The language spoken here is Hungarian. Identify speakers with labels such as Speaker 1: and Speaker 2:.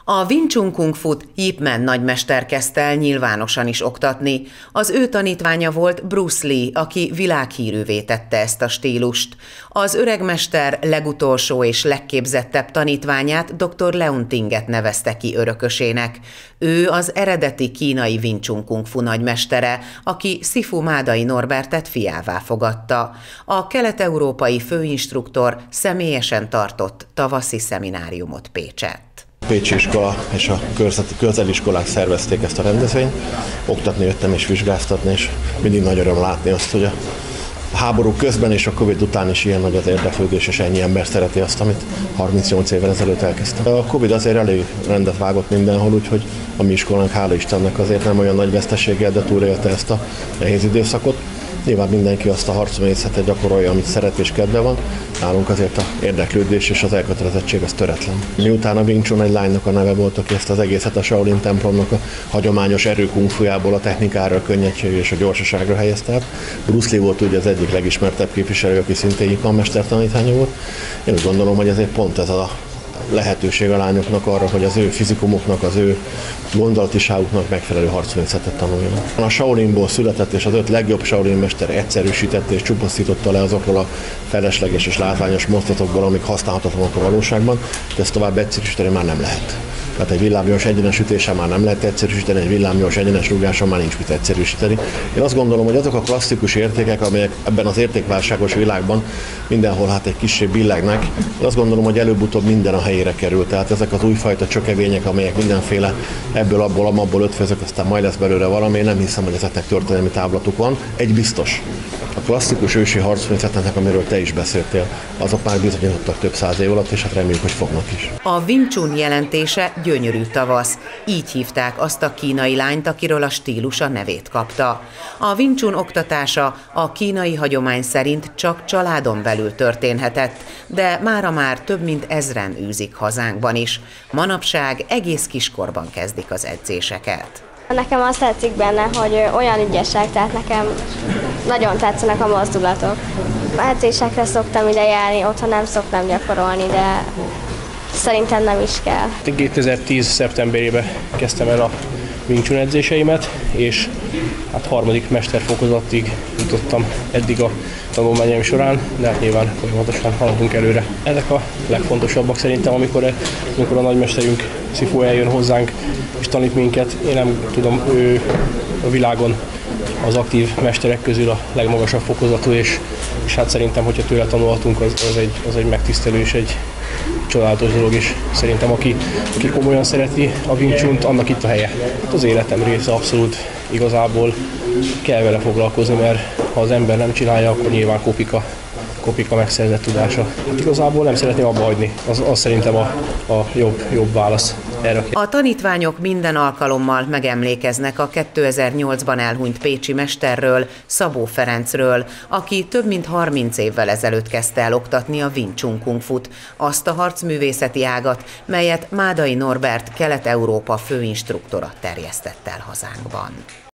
Speaker 1: A Wing Chun Kung Fut Yip Man nagymester kezdte el nyilvánosan is oktatni. Az ő tanítványa volt Bruce Lee, aki világhírűvé tette ezt a stílust. Az öregmester legutolsó és legképzettebb tanítványát dr. Leung Tinget nevezte ki örökösének. Ő az eredeti kínai Wing Chun Kung Fu nagymestere, aki Sifu Mádai Norbertet fiává fogadta. A kelet-európai főinstruktor személyesen tartott tavaszi szemináriumot Pécsett.
Speaker 2: Pécsi iskola és a közeliskolák szervezték ezt a rendezvényt. Oktatni jöttem és vizsgáztatni, és mindig nagy öröm látni azt, hogy a háború közben és a Covid után is ilyen nagy az érdeklődés, és ennyi ember szereti azt, amit 38 évvel ezelőtt elkezdtem. A Covid azért elég rendet vágott mindenhol, úgyhogy a mi iskolánk, hála Istennek, azért nem olyan nagy veszteséggel, de túlélte ezt a nehéz időszakot. Nyilván mindenki azt a harcművészetet gyakorolja, amit szeret és kedve van. Nálunk azért a érdeklődés és az elkötelezettség az töretlen. Miután a Wing Chun egy lánynak a neve volt, aki ezt az egészet a Shaolin templomnak a hagyományos erőkungfujából a technikára, a könnyedségre és a gyorsaságra helyezte át. Bruce Lee volt ugye az egyik legismertebb képviselő, aki szintén Yip Man mester tanítványa volt. Én úgy gondolom, hogy ezért pont ez a lehetőség a lányoknak arra, hogy az ő fizikumoknak, az ő gondolatiságuknak megfelelő harcművészetet tanuljanak. A Shaolinból született, és az 5 legjobb Shaolin mester egyszerűsítette és csupaszította le azokról a felesleges és látványos mozdulatokból, amik használhatatlanok a valóságban, de ezt tovább egyszerűsíteni már nem lehet. Tehát egy villámgyors egyenes ütésen már nem lehet egyszerűsíteni, egy villámgyors egyenes rúgáson már nincs mit egyszerűsíteni. Én azt gondolom, hogy azok a klasszikus értékek, amelyek ebben az értékválságos világban mindenhol egy kissé billegnek, én azt gondolom, hogy előbb-utóbb minden a helyére kerül. Tehát ezek az újfajta csökevények, amelyek mindenféle ebből, abból ötvözök, aztán majd lesz belőle valami, én nem hiszem, hogy ezeknek történelmi távlatuk van. Egy biztos. A klasszikus ősi harcművészetnek, amiről te is beszéltél, azok már bizonyítottak több száz év alatt, és hát reméljük, hogy fognak is.
Speaker 1: A Wing Chun jelentése gyönyörű tavasz. Így hívták azt a kínai lányt, akiről a stílus a nevét kapta. A Wing Chun oktatása a kínai hagyomány szerint csak családon belül történhetett, de mára már több mint 1000-en űzik hazánkban is. Manapság egész kiskorban kezdik az edzéseket.
Speaker 3: Nekem azt tetszik benne, hogy olyan ügyesek, tehát nekem nagyon tetszenek a mozdulatok. Edzésekre szoktam ide járni, otthon nem szoktam gyakorolni, de szerintem nem is kell.
Speaker 4: 2010. szeptemberében kezdtem el a Wing Chun edzéseimet, és hát 3. mesterfokozatig jutottam eddig a tanulmányaim során, de hát nyilván folyamatosan haladunk előre. Ezek a legfontosabbak szerintem, amikor a nagymesterünk Sifu eljön hozzánk és tanít minket. Én nem tudom, ő a világon az aktív mesterek közül a legmagasabb fokozatú, és hát szerintem, hogyha tőle tanulhatunk, az egy megtisztelő és egy csodálatos dolog, és szerintem aki komolyan szereti a Wing Chunt, annak itt a helye. Hát az életem része abszolút, igazából kell vele foglalkozni, mert ha az ember nem csinálja, akkor nyilván kopik a megszerzett tudása. Hát igazából nem szeretném abba hagyni, az szerintem a jobb válasz erre.
Speaker 1: A tanítványok minden alkalommal megemlékeznek a 2008-ban elhunyt pécsi mesterről, Szabó Ferencről, aki több mint 30 évvel ezelőtt kezdte el oktatni a Wing Chun Kung Fut, azt a harcművészeti ágat, melyet Mádai Norbert Kelet-Európa főinstruktora terjesztett el hazánkban.